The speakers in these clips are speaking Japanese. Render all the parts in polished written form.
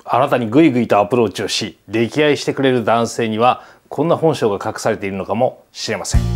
あなたにグイグイとアプローチをし溺愛してくれる男性にはこんな本性が隠されているのかもしれません。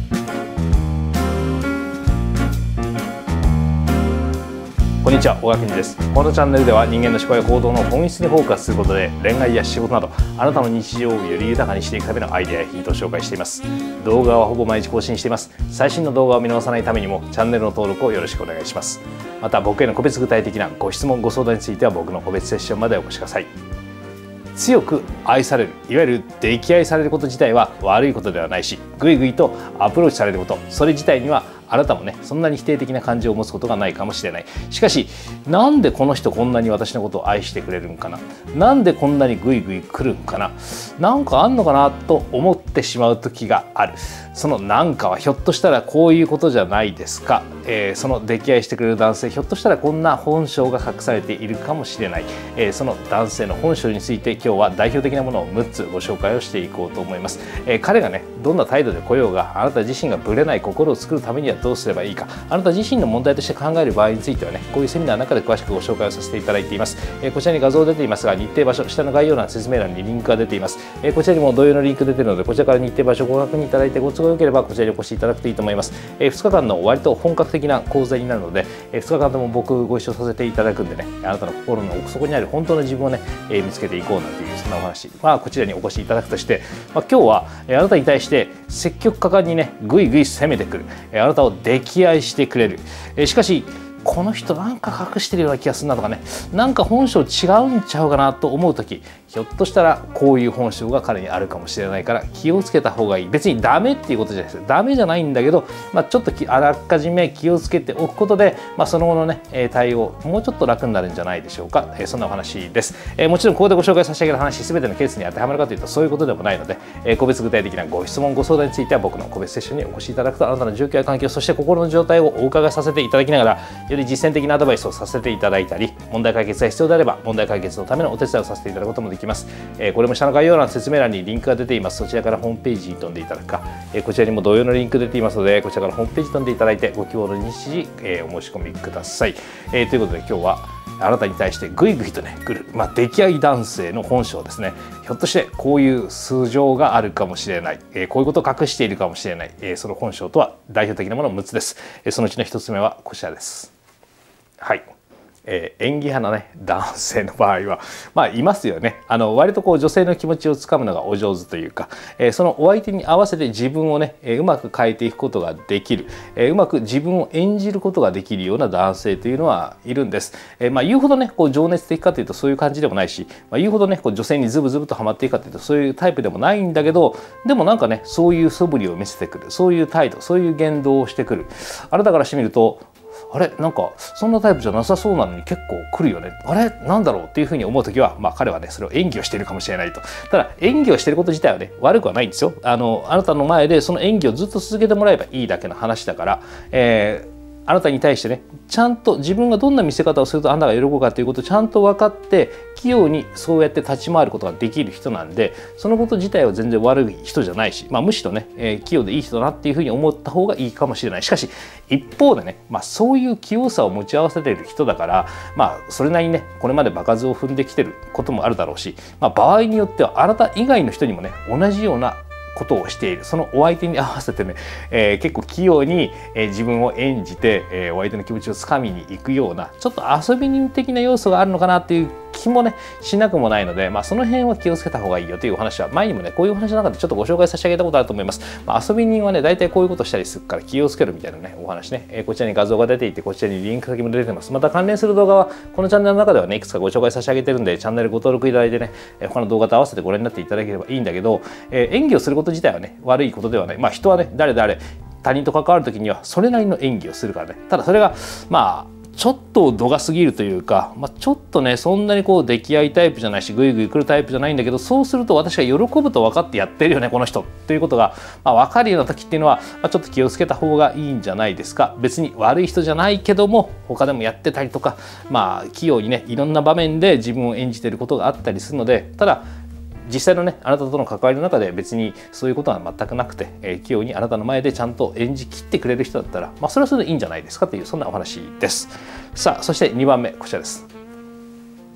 こんにちは、小川健二です。このチャンネルでは人間の思考や行動の本質にフォーカスすることで恋愛や仕事などあなたの日常をより豊かにしていくためのアイデアやヒントを紹介しています。動画はほぼ毎日更新しています。最新の動画を見逃さないためにもチャンネルの登録をよろしくお願いします。また僕への個別具体的なご質問ご相談については僕の個別セッションまでお越しください。強く愛される、いわゆる溺愛されること自体は悪いことではないし、ぐいぐいとアプローチされること、それ自体にはあなたもね、そんなに否定的な感情を持つことがないかもしれない。しかし、なんでこの人こんなに私のことを愛してくれるんかな、なんでこんなにグイグイ来るんかな、なんかあんのかなと思ってしまう時がある。そのなんかはひょっとしたらこういうことじゃないですか。その溺愛してくれる男性、ひょっとしたらこんな本性が隠されているかもしれない。その男性の本性について今日は代表的なものを6つご紹介をしていこうと思います。彼がね、どんな態度で来ようが、あなた自身がぶれない心を作るためにはどうすればいいか、あなた自身の問題として考える場合についてはね、こういうセミナーの中で詳しくご紹介をさせていただいています。こちらに画像出ていますが、日程場所、下の概要欄説明欄にリンクが出ています。こちらにも同様のリンク出ているので、こちらから日程場所をご確認いただいて、ご都合よければこちらにお越しいただくといいと思います。2日間の割と本格的な講座になるので、2日間とも僕ご一緒させていただくんでね、あなたの心の奥底にある本当の自分をね、見つけていこうなんていうそんなお話、こちらにお越しいただくとして、今日はあなたに対して積極果敢にね、ぐいぐい攻めてくる、あなたを溺愛してくれる。しかしこの人なんか隠してるような気がするなとかね、なんか本性違うんちゃうかなと思う時、ひょっとしたらこういう本性が彼にあるかもしれないから気をつけた方がいい。別にダメっていうことじゃないです。ダメじゃないんだけど、ちょっとあらかじめ気をつけておくことで、その後のね対応もうちょっと楽になるんじゃないでしょうか。そんなお話です。もちろんここでご紹介差し上げる話全てのケースに当てはまるかというとそういうことでもないので、個別具体的なご質問ご相談については僕の個別セッションにお越しいただくと、あなたの状況や環境、そして心の状態をお伺いさせていただきながら、より実践的なアドバイスをさせていただいたり、問題解決が必要であれば問題解決のためのお手伝いをさせていただくこともできます。これも下の概要欄説明欄にリンクが出ています。そちらからホームページに飛んでいただくか、こちらにも同様のリンク出ていますので、こちらからホームページに飛んでいただいてご希望の日時、お申し込みください。ということで今日はあなたに対してグイグイとね来る、溺愛男性の本性ですね。ひょっとしてこういう素性があるかもしれない、こういうことを隠しているかもしれない、その本性とは代表的なもの6つです。そのうちの1つ目はこちらです。はい。演技派のね男性の場合はいますよね。割とこう女性の気持ちをつかむのがお上手というか、そのお相手に合わせて自分をね、うまく変えていくことができる、うまく自分を演じることができるような男性というのはいるんです。言うほどねこう情熱的かというとそういう感じでもないし、言うほどねこう女性にズブズブとハマっていくかというとそういうタイプでもないんだけど、でもなんかねそういう素振りを見せてくる、そういう態度、そういう言動をしてくる。あなたからしてみると、あれなんかそんなタイプじゃなさそうなのに結構来るよね、あれなんだろうっていうふうに思う時は、彼はねそれを演技をしているかもしれないと。ただ演技をしていること自体はね悪くはないんですよ。あなたの前でその演技をずっと続けてもらえばいいだけの話だから、あなたに対してねちゃんと自分がどんな見せ方をするとあなたが喜ぶかということをちゃんと分かって器用にそうやって立ち回ることができる人なんで、そのこと自体は全然悪い人じゃないし、むしろね、器用でいい人だなっていうふうに思った方がいいかもしれない。しかし一方でね、そういう器用さを持ち合わせている人だから、それなりにねこれまで場数を踏んできてることもあるだろうし、場合によってはあなた以外の人にもね同じようなことをしている、そのお相手に合わせてね、結構器用に、自分を演じて、お相手の気持ちをつかみに行くようなちょっと遊び人的な要素があるのかなっていう気もねしなくもないので、その辺は気をつけた方がいいよというお話は前にもねこういうお話の中でちょっとご紹介差し上げたことあると思います。遊び人はね大体こういうことしたりするから気をつけるみたいなねお話ね、こちらに画像が出ていてこちらにリンク先も出てます。また関連する動画はこのチャンネルの中ではねいくつかご紹介差し上げてるんで、チャンネルご登録いただいてね他の動画と合わせてご覧になっていただければいいんだけど、演技をすること自体はね悪いことではない。人はね誰々他人と関わる時にはそれなりの演技をするからね。ただそれがちょっと度が過ぎるというか、ちょっとねそんなにこう溺愛タイプじゃないしグイグイ来るタイプじゃないんだけど、そうすると私が喜ぶと分かってやってるよねこの人ということが、分かるような時っていうのは、ちょっと気をつけた方がいいんじゃないですか。別に悪い人じゃないけども他でもやってたりとか、器用にねいろんな場面で自分を演じていることがあったりするので、ただ実際のねあなたとの関わりの中で別にそういうことは全くなくて、器用にあなたの前でちゃんと演じきってくれる人だったら、それはそれでいいんじゃないですかというそんなお話です。さあそして2番目こちらです。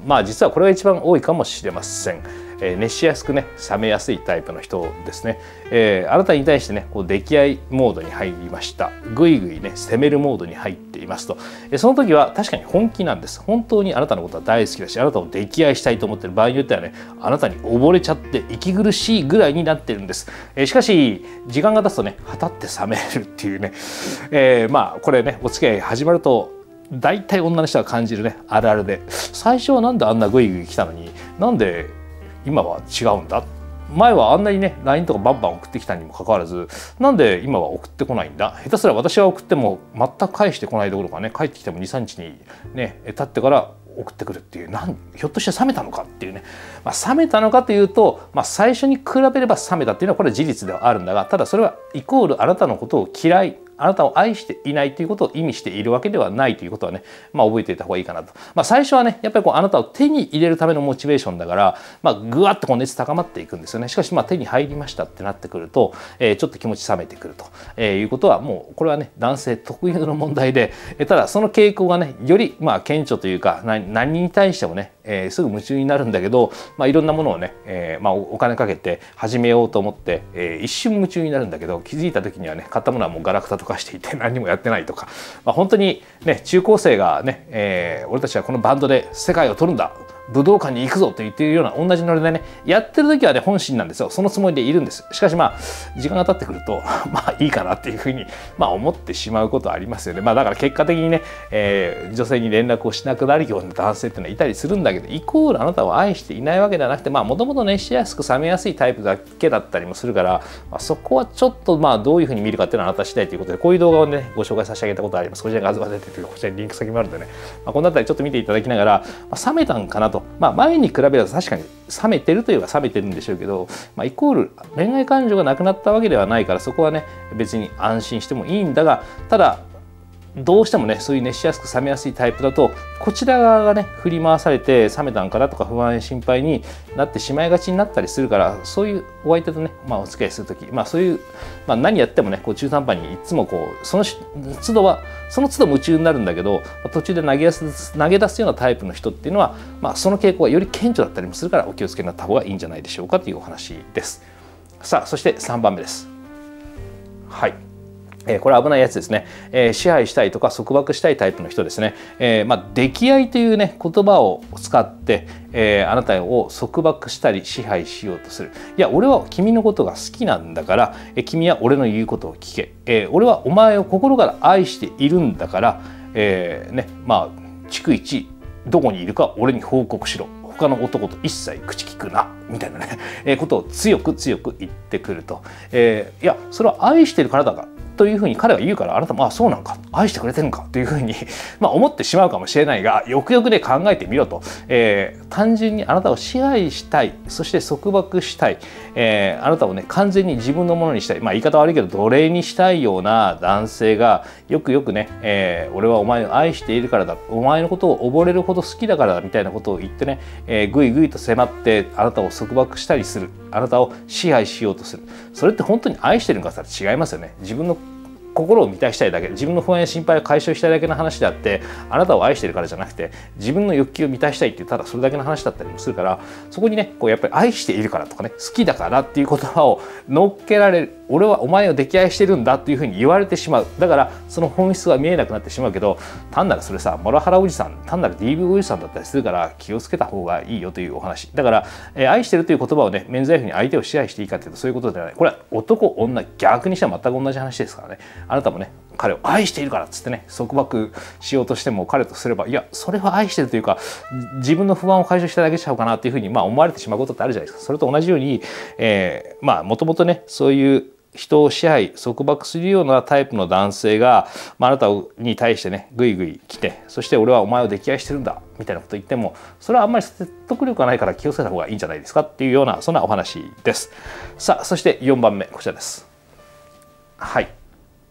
まあ実はこれが一番多いかもしれません。熱しやすくね冷めやすいタイプの人ですね。あなたに対してねこう溺愛モードに入りました。ぐいぐいね攻めるモードに入っていますと、その時は確かに本気なんです。本当にあなたのことは大好きだし、あなたを溺愛したいと思っている場合によってはね、あなたに溺れちゃって息苦しいぐらいになってるんです。しかし時間が経つとねはたって冷めるっていうね、まあこれねお付き合い始まると大体女の人が感じるねあるあるで、最初はなんであんなグイグイ来たのになんで今は違うんだ、前はあんなにね LINE とかバンバン送ってきたにもかかわらずなんで今は送ってこないんだ、下手すら私は送っても全く返してこないどころかね、帰ってきても 2,3 日にね経ってから送ってくるっていう、ひょっとして冷めたのかっていうね、冷めたのかというと、最初に比べれば冷めたっていうのはこれは事実ではあるんだが、ただそれはイコールあなたのことを嫌い、あなたを愛していないということを意味しているわけではないということはね、覚えていた方がいいかなと。最初はねやっぱりあなたを手に入れるためのモチベーションだから、ぐわっと熱高まっていくんですよね。しかし手に入りましたってなってくると、ちょっと気持ち冷めてくると、いうことはもうこれはね男性特有の問題で、ただその傾向がねより顕著というか、何に対してもね、すぐ夢中になるんだけど、いろんなものをね、お金かけて始めようと思って、一瞬夢中になるんだけど、気づいた時にはね買ったものはもうガラクタとかしていて何もやってないとか、本当にね中高生がね、俺たちはこのバンドで世界を取るんだ、武道館に行くぞと言っているような同じノリでねやってる時はね本心なんですよ。そのつもりでいるんです。しかし時間が経ってくるといいかなっていうふうに思ってしまうことはありますよね。だから結果的にね、女性に連絡をしなくなるような男性っていうのはいたりするんだけど、イコールあなたを愛していないわけではなくて、もともと熱しやすく冷めやすいタイプだけだったりもするから、そこはちょっとどういうふうに見るかっていうのはあなた次第ということで、こういう動画をねご紹介させてあげたことあります。こちらに画像が出てる、こちらにリンク先もあるんでね、このあたりちょっと見ていただきながら、冷めたんかなと、前に比べれば確かに冷めてるといえば冷めてるんでしょうけど、イコール恋愛感情がなくなったわけではないから、そこはね別に安心してもいいんだが、ただどうしてもねそういう熱しやすく冷めやすいタイプだと、こちら側がね振り回されて冷めたんかなとか不安や心配になってしまいがちになったりするから、そういうお相手とね、お付き合いする時、そういう、何やってもね中途半端にいつもその都度夢中になるんだけど、途中で投げ出すようなタイプの人っていうのは、その傾向がより顕著だったりもするから、お気をつけになった方がいいんじゃないでしょうかというお話です。さあそして3番目です。はい、これ危ないやつですね。支配したいとか束縛したいタイプの人ですね。溺愛というね言葉を使って、あなたを束縛したり支配しようとする。いや俺は君のことが好きなんだから、君は俺の言うことを聞け。俺はお前を心から愛しているんだから、逐一どこにいるか俺に報告しろ。他の男と一切口聞くなみたいなね、ことを強く言ってくると、いやそれは愛してるからだがというふうに彼は言うから、あなたもそうなんか愛してくれてるんかというふうに思ってしまうかもしれないが、よくよくね考えてみろと、単純にあなたを支配したい、そして束縛したい、あなたをね完全に自分のものにしたい、言い方悪いけど奴隷にしたいような男性がよくね、俺はお前を愛しているからだ、お前のことを溺れるほど好きだからだみたいなことを言ってね、ぐいぐいと迫ってあなたを束縛したりする、あなたを支配しようとする。それって本当に愛してるのかって言ったら違いますよね。自分の心を満たしたいだけ、自分の不安や心配を解消したいだけの話であって、あなたを愛してるからじゃなくて自分の欲求を満たしたいっていうただそれだけの話だったりもするから、そこにねやっぱり愛しているからとかね好きだからっていう言葉を乗っけられる、俺はお前を溺愛してるんだっていうふうに言われてしまう。だからその本質は見えなくなってしまうけど、単なるそれさモラハラおじさん、単なる DV おじさんだったりするから気をつけた方がいいよというお話だから、愛してるという言葉をね免罪符に相手を支配していいかっていうとそういうことではない。これは男女逆にしては全く同じ話ですからね。あなたもね彼を愛しているからっつってね束縛しようとしても、彼とすればいやそれは愛してるというか自分の不安を解消しただけちゃうかなっていうふうに思われてしまうことってあるじゃないですか。それと同じようにもともとねそういう人を支配束縛するようなタイプの男性が、あなたに対してねぐいぐい来て、そして俺はお前を溺愛してるんだみたいなこと言っても、それはあんまり説得力がないから気をつけた方がいいんじゃないですかっていうようなそんなお話です。さあそして4番目こちらです。はい、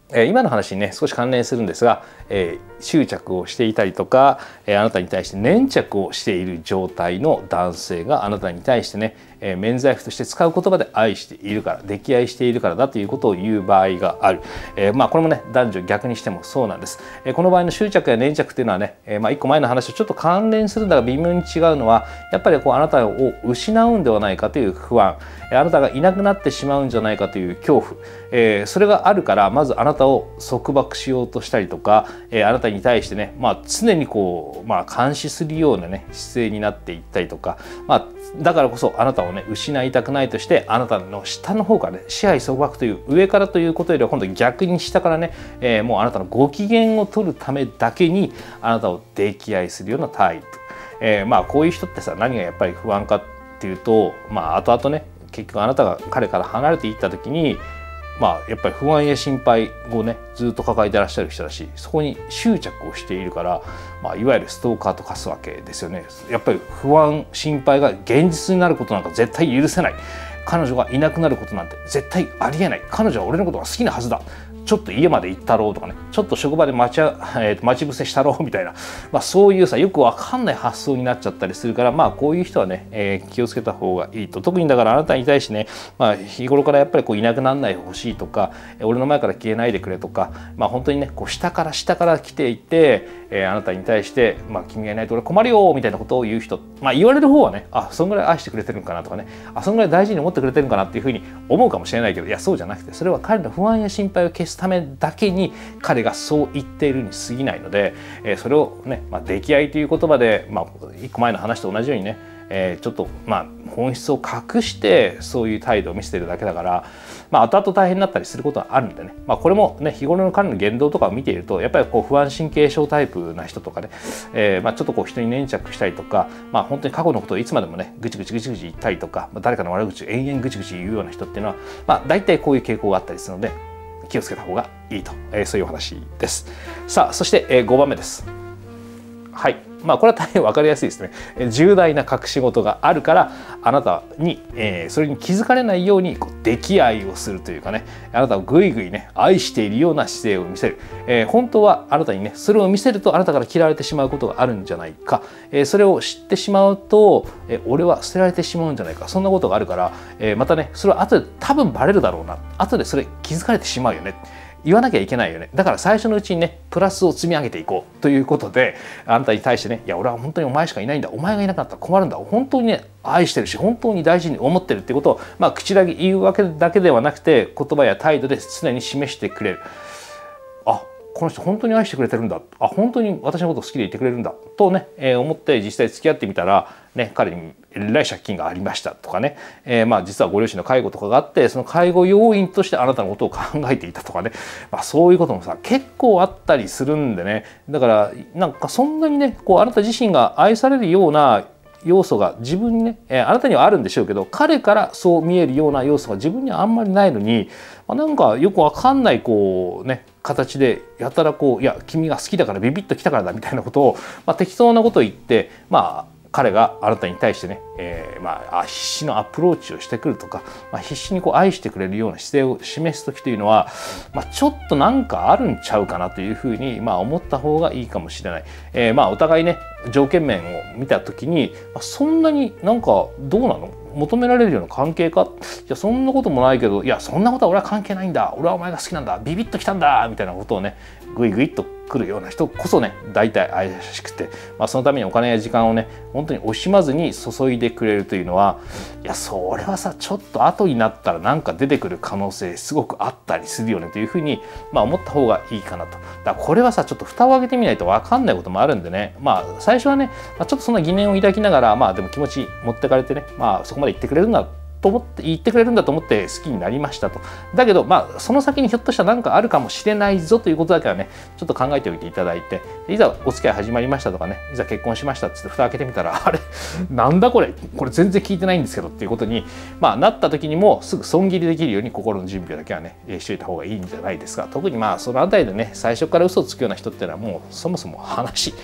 今の話にね少し関連するんですが、執着をしていたりとか、あなたに対して粘着をしている状態の男性があなたに対してね、免罪符として使う言葉で愛しているから、溺愛しているからだということを言う場合がある。これもね男女逆にしてもそうなんです。この場合の執着や粘着っていうのはね、一個前の話とちょっと関連するんだが微妙に違うのは、やっぱりあなたを失うんではないかという不安、あなたがいなくなってしまうんじゃないかという恐怖、それがあるから、まずあなたを束縛しようとしたりとか、あなたに対してね、常に監視するようなね姿勢になっていったりとか、だからこそあなたをね失いたくないとして、あなたの下の方からね支配束縛という上からということよりは今度逆に下からね、もうあなたのご機嫌を取るためだけにあなたを溺愛するようなタイプ、こういう人ってさ、何がやっぱり不安かっていうと、後々ね結局あなたが彼から離れていった時に、やっぱり不安や心配をねずっと抱えていらっしゃる人だし、そこに執着をしているから、いわゆるストーカーと化すわけですよね。やっぱり不安心配が現実になることなんか絶対許せない。彼女がいなくなることなんて絶対ありえない。彼女は俺のことが好きなはずだ。ちょっと家まで行ったろうとかね、ちょっと職場で待ち伏せしたろうみたいな、そういうさよくわかんない発想になっちゃったりするから、こういう人はね、気をつけた方がいいと。特にだからあなたに対してね、日頃からやっぱりいなくならないでほしいとか、俺の前から消えないでくれとか、本当にね下から来ていて、あなたに対して、君がいないと俺困るよみたいなことを言う人、言われる方はね、そんぐらい愛してくれてるんかなとかね、そんぐらい大事に思ってくれてるんかなっていうふうに思うかもしれないけど、いやそうじゃなくて、それは彼の不安や心配を消すためだけに彼がそう言っているに過ぎないので、それをね、溺愛という言葉で、一個前の話と同じようにね、ちょっと本質を隠してそういう態度を見せてるだけだから、後々大変になったりすることはあるんでね、これもね日頃の彼の言動とかを見ていると、やっぱり不安神経症タイプな人とかね、ちょっと人に粘着したりとか、本当に過去のことをいつまでもねぐちぐち言ったりとか、誰かの悪口を延々ぐちぐち言うような人っていうのは、大体こういう傾向があったりするので気をつけた方がいいと、そういうお話です。さあそして、5番目です。はい、これは大変分かりやすいですね。重大な隠し事があるからあなたに、それに気づかれないように溺愛をするというかね、あなたをぐいぐいね愛しているような姿勢を見せる、本当はあなたにねそれを見せるとあなたから嫌われてしまうことがあるんじゃないか、それを知ってしまうと、俺は捨てられてしまうんじゃないか、そんなことがあるから、またねそれは後で多分バレるだろうな、後でそれ気づかれてしまうよね、言わなきゃいけないよね。だから最初のうちにねプラスを積み上げていこうということで、あなたに対してね、いや俺は本当にお前しかいないんだ、お前がいなくなったら困るんだ、本当にね愛してるし本当に大事に思ってるっていうことを、口だけ言うわけだけではなくて、言葉や態度で常に示してくれる。この人本当に愛してくれてるんだ、本当に私のことを好きでいてくれるんだとね、思って実際付き合ってみたらね、彼にえらい借金がありましたとかね、実はご両親の介護とかがあって、その介護要員としてあなたのことを考えていたとかね、そういうこともさ結構あったりするんでね、だからなんかそんなにねあなた自身が愛されるような要素が自分にね、あなたにはあるんでしょうけど、彼からそう見えるような要素が自分にはあんまりないのに、なんかよくわかんない形でやたらいや君が好きだからビビッときたからだみたいなことを、適当なことを言って、彼があなたに対してね、必死のアプローチをしてくるとか、必死に愛してくれるような姿勢を示す時というのは、ちょっとなんかあるんちゃうかなというふうに、思った方がいいかもしれない。お互いね条件面を見た時に、そんなになんかどうなの、求められるような関係か、いやそんなこともないけど、いやそんなことは俺は関係ないんだ、俺はお前が好きなんだ、ビビッときたんだみたいなことをねグイグイっと来るような人こそね大体愛らしくて、そのためにお金や時間をね本当に惜しまずに注いでくれるというのは、いやそれはさちょっと後になったらなんか出てくる可能性すごくあったりするよねというふうに、思った方がいいかなと。だからこれはさちょっと蓋を開けてみないと分かんないこともあるんでね、最初はね、ちょっとそんな疑念を抱きながら、でも気持ち持ってかれてね、そこまで言ってくれるんだと思って言ってくれるんだと思って好きになりましたと。だけどその先にひょっとしたら何かあるかもしれないぞということだけはねちょっと考えておいていただいて、いざお付き合い始まりましたとかね、いざ結婚しましたっつって蓋開けてみたらあれなんだこれ全然聞いてないんですけどっていうことに、なった時にもすぐ損切りできるように心の準備だけはねしといた方がいいんじゃないですか。特にそのあたりでね最初から嘘をつくような人っていうのはもうそもそも話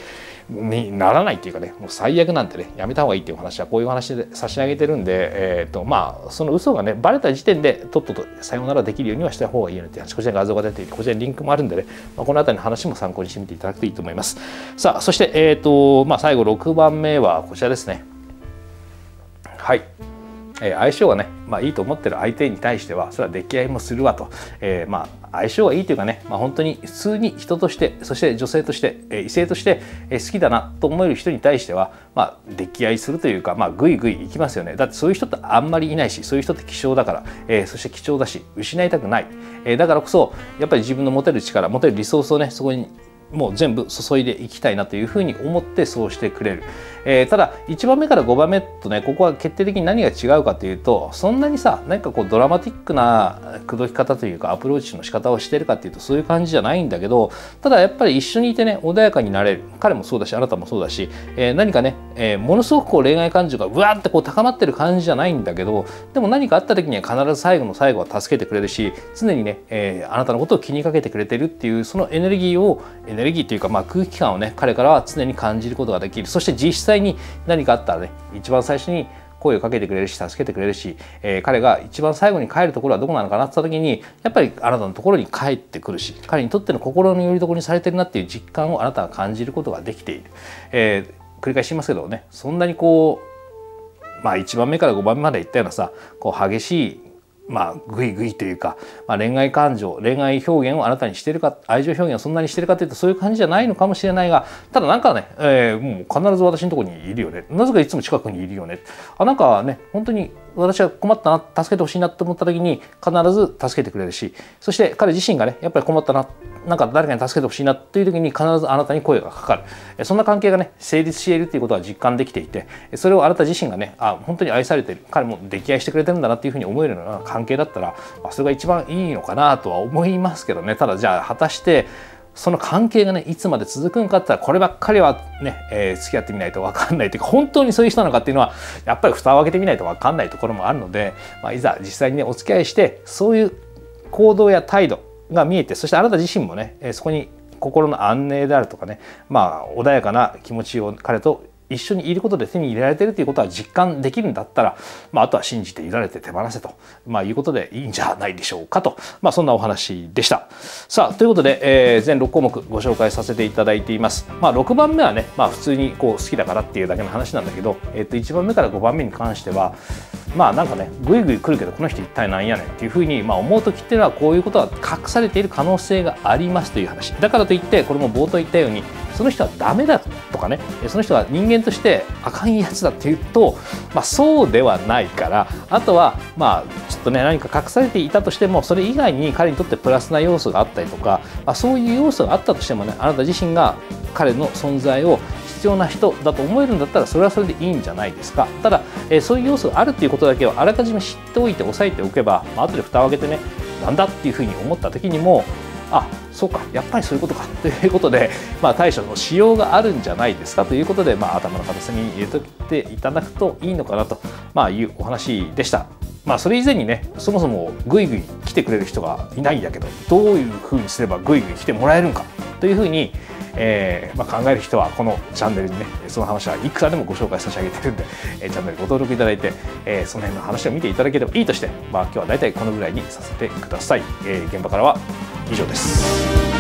にならないっていうかね、もう最悪なんてね、やめた方がいいっていう話はこういう話で差し上げてるんで、その嘘がねバレた時点でとっととさよならできるようにはした方がいいよねって話、こちらに画像が出ていて、こちらにリンクもあるんでね、この辺りの話も参考にしてみていただくといいと思います。さあそして、最後6番目はこちらですね。はい、相性がね、いいと思ってる相手に対してはそれは溺愛もするわと、相性がいいというかね、本当に普通に人として、そして女性として、異性として好きだなと思える人に対しては、溺愛するというか、グイグイいきますよね。だってそういう人ってあんまりいないし、そういう人って希少だから、そして貴重だし失いたくない、だからこそやっぱり自分の持てる力、持てるリソースをね、そこにもう全部注いでいきたいなというふうに思ってそうしてくれる。ただ1番目から5番目とね、ここは決定的に何が違うかというと、そんなにさ、何かこうドラマティックな口説き方というかアプローチの仕方をしてるかっていうとそういう感じじゃないんだけど、ただやっぱり一緒にいてね穏やかになれる、彼もそうだしあなたもそうだし、何かね、ものすごくこう恋愛感情がうわーってこう高まってる感じじゃないんだけど、でも何かあった時には必ず最後の最後は助けてくれるし、常にね、あなたのことを気にかけてくれてるっていうそのエネルギーというか、空気感をね彼からは常に感じることができる。そして実際に何かあったらね、一番最初に声をかけてくれるし助けてくれるし、彼が一番最後に帰るところはどこなのかなって言った時にやっぱりあなたのところに帰ってくるし、彼にとっての心の拠り所にされてるなっていう実感をあなたが感じることができている。繰り返しますけどね、そんなにこう1番目から5番目までいったようなさ、こう激しいグイグイというか、恋愛感情、恋愛表現をあなたにしてるか、愛情表現をそんなにしてるかというとそういう感じじゃないのかもしれないが、ただなんかね、もう必ず私のところにいるよね、なぜかいつも近くにいるよね、なんかね本当に私は困ったな、助けてほしいなと思った時に必ず助けてくれるし、そして彼自身がねやっぱり困ったな、なんか誰かに助けてほしいなという時に必ずあなたに声がかかる、そんな関係がね成立しているということは実感できていて、それをあなた自身がね本当に愛されている、彼も溺愛してくれてるんだなっていうふうに思えるような関係だったら、それが一番いいのかなとは思いますけどね。ただじゃあ果たしてその関係がねいつまで続くんかって言ったら、こればっかりはね、付き合ってみないと分かんないというか、本当にそういう人なのかっていうのはやっぱり蓋を開けてみないと分かんないところもあるので、いざ実際にねお付き合いしてそういう行動や態度が見えて、そしてあなた自身もねそこに心の安寧であるとかね、穏やかな気持ちを彼と一緒にいることで手に入れられているということは実感できるんだったら、あとは信じていられて手放せと、いうことでいいんじゃないでしょうかと、そんなお話でした。さあということで、全6項目ご紹介させていただいています。6番目はね、普通にこう好きだからっていうだけの話なんだけど、1番目から5番目に関してはなんかねグイグイ来るけどこの人一体なんやねんっていうふうに思う時っていうのは、こういうことが隠されている可能性がありますという話だからといって、これも冒頭言ったようにその人はダメだとかね、その人は人間としてあかんやつだっていうと、そうではないから、あとはちょっとね何か隠されていたとしてもそれ以外に彼にとってプラスな要素があったりとか、そういう要素があったとしてもね、あなた自身が彼の存在を必要な人だと思えるんだったらそれはそれでいいんじゃないですか。ただ、そういう要素があるっていうことだけをあらかじめ知っておいて押さえておけば、後で蓋を開けてねなんだっていうふうに思った時にも、そうかやっぱりそういうことかということで、対処のしようがあるんじゃないですかということで、頭の片隅に入れておいていただくといいのかなと、いうお話でした。それ以前にね、そもそもグイグイ来てくれる人がいないんだけど、どういうふうにすればグイグイ来てもらえるのかというふうに考える人はこのチャンネルにねその話はいくらでもご紹介差し上げてるんで、チャンネルご登録いただいて、その辺の話を見ていただければいいとして、今日はだいたいこのぐらいにさせてください。現場からは以上です。